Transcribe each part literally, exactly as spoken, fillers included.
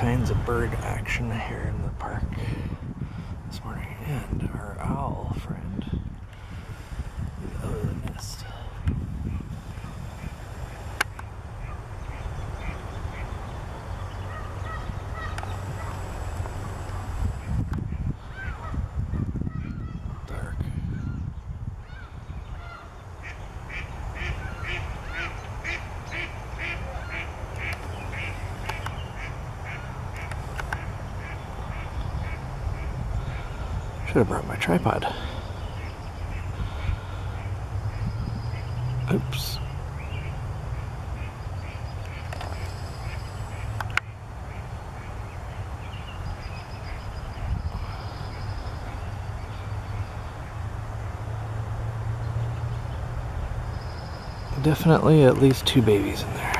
kinds of bird action here in the park this morning, and our owl friend is out of the nest. Dark. Should have brought my tripod. Oops. Definitely at least two babies in there.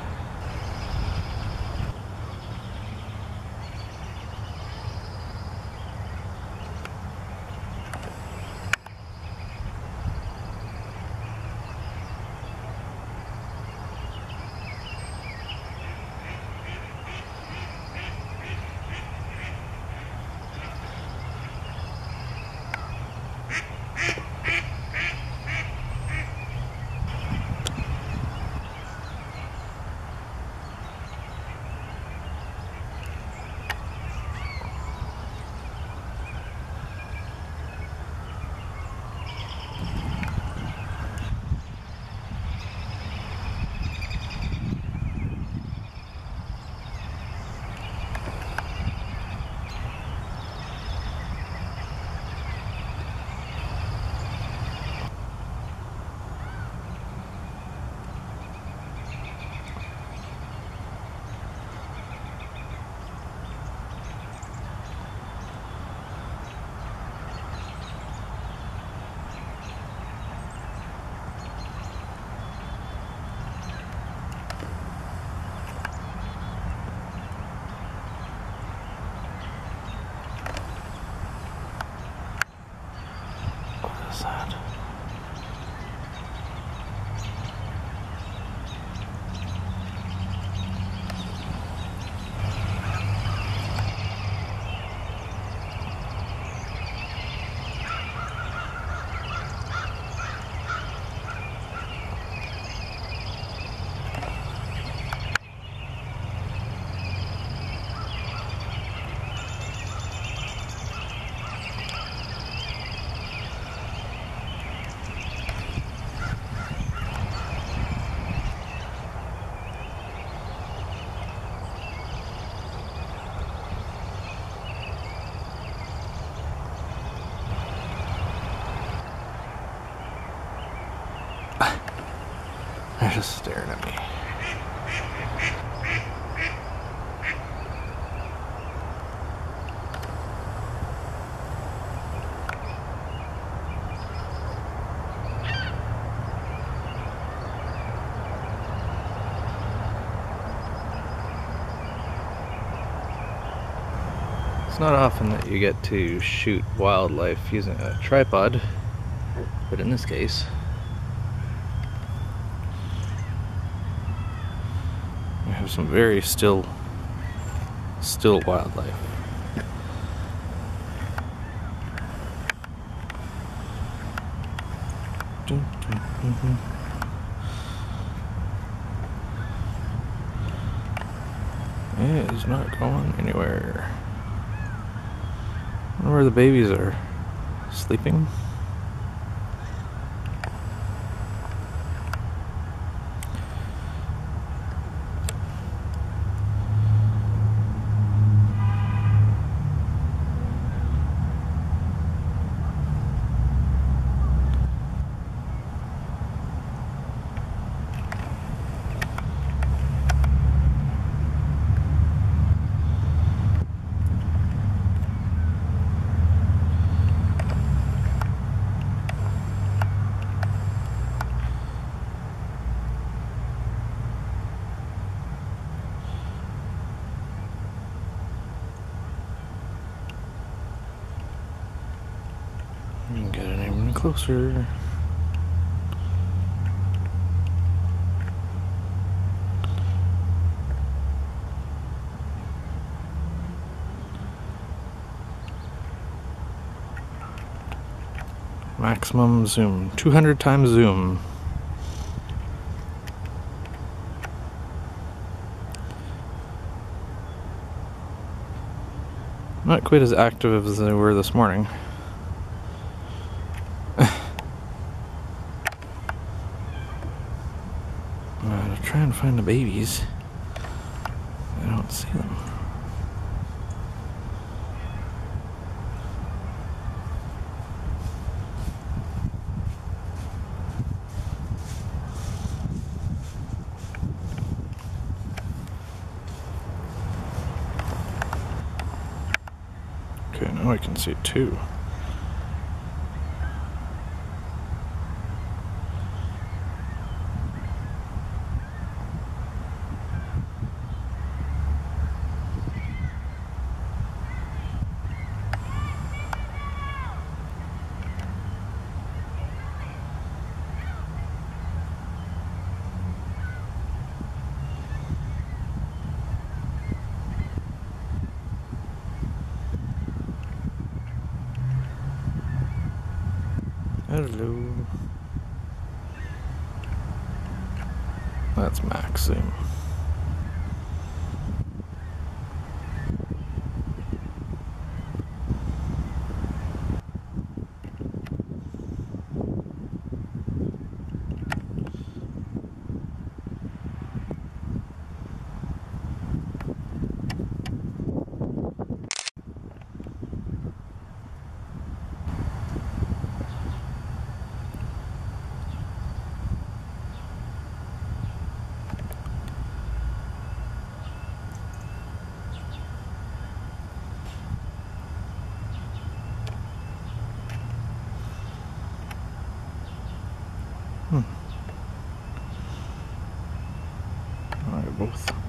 That. They're just staring at me. It's not often that you get to shoot wildlife using a tripod, but in this case, we have some very still, still wildlife. Yeah, he's not going anywhere. I wonder where the babies are. Sleeping? Getting even closer. Maximum zoom. two hundred times zoom. Not quite as active as they were this morning. uh, to try and find the babies. I don't see them. Okay, now I can see two. Hello. That's max zoom. Hmm. All right, both.